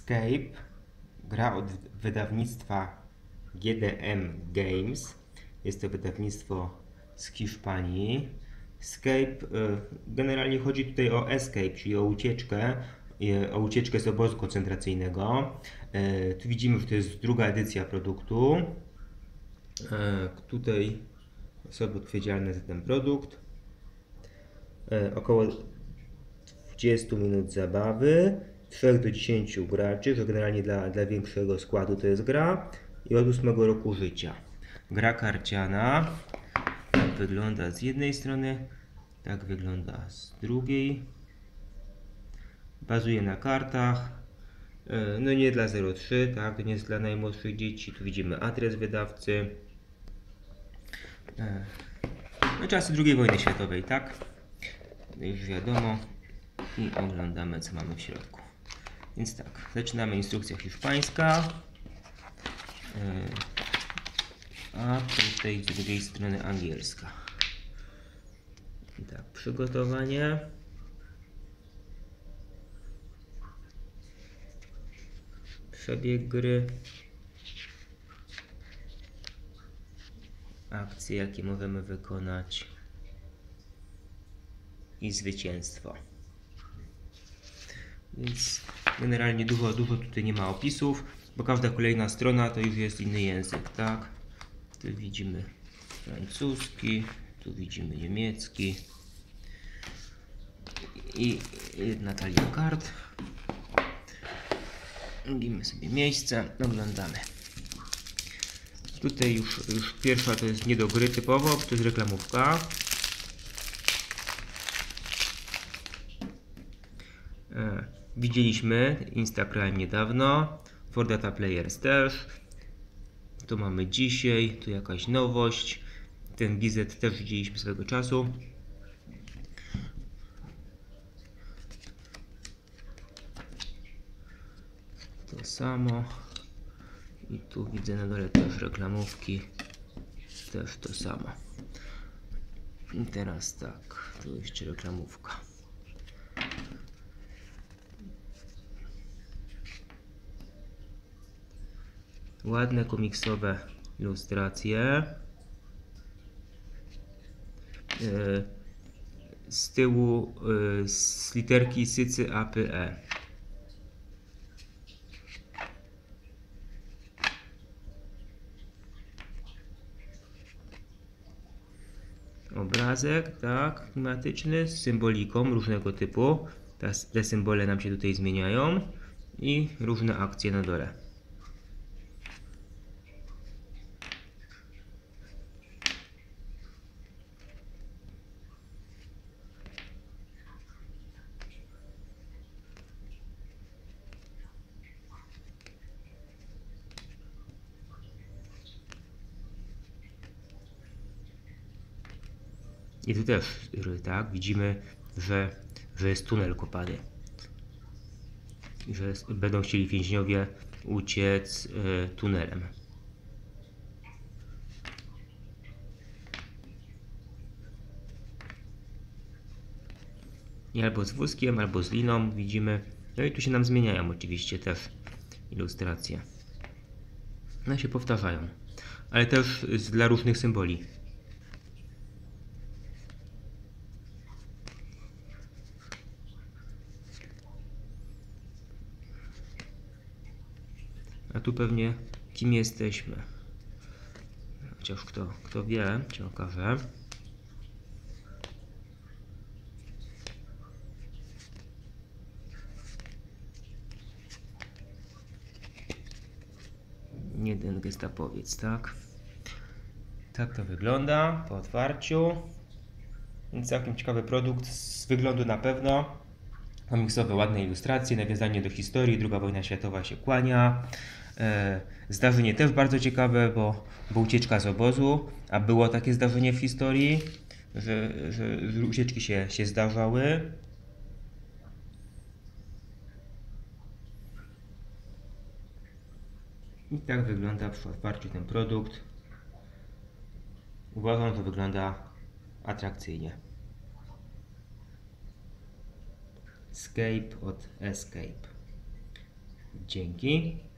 Escape, gra od wydawnictwa GDM Games. Jest to wydawnictwo z Hiszpanii. Escape, generalnie chodzi tutaj o escape, czyli o ucieczkę z obozu koncentracyjnego. Tu widzimy, że to jest druga edycja produktu. Tutaj osoby odpowiedzialne za ten produkt. Około 20 minut zabawy, 3 do 10 graczy, że generalnie dla większego składu to jest gra, i od 8 roku życia. Gra karciana, tak wygląda z jednej strony, tak wygląda z drugiej. Bazuje na kartach, no nie dla 0,3, tak, to nie jest dla najmłodszych dzieci. Tu widzimy adres wydawcy. No, czasy II wojny światowej, tak? To już wiadomo. I oglądamy, co mamy w środku. Więc tak, zaczynamy instrukcja hiszpańska. A tutaj z drugiej strony angielska. I tak, przygotowanie. Przebieg gry. Akcje, jakie możemy wykonać. I zwycięstwo. Więc generalnie dużo tutaj nie ma opisów, bo każda kolejna strona to już jest inny język, tak? Tu widzimy francuski, tu widzimy niemiecki i jedna talia kart. Robimy sobie miejsce, oglądamy. Tutaj już pierwsza to jest nie do gry typowo, to jest reklamówka. Widzieliśmy Instagram niedawno, For Data Players też. Tu mamy dzisiaj, tu jakaś nowość. Ten gizet też widzieliśmy swego czasu. To samo. I tu widzę na dole też reklamówki. Też to samo. I teraz tak, tu jeszcze reklamówka. Ładne komiksowe ilustracje. Z tyłu z literki Sycy APE. Obrazek, tak, klimatyczny, z symboliką różnego typu. Te symbole nam się tutaj zmieniają i różne akcje na dole. I tu też, tak, widzimy, że jest tunel kopany. Że będą chcieli więźniowie uciec tunelem. I albo z wózkiem, albo z liną widzimy. No i tu się nam zmieniają oczywiście też ilustracje. No się powtarzają. Ale też dla różnych symboli. A tu pewnie kim jesteśmy. Chociaż kto wie, się okaże. Jeden gestapowiec, tak? Tak to wygląda po otwarciu. Więc całkiem ciekawy produkt z wyglądu na pewno. Komiksowe, ładne ilustracje, nawiązanie do historii, II wojna światowa się kłania. Zdarzenie też bardzo ciekawe, bo ucieczka z obozu, a było takie zdarzenie w historii, że ucieczki się zdarzały. I tak wygląda przy otwarciu ten produkt. Uważam, że wygląda atrakcyjnie. Escape od Escape. Dzięki.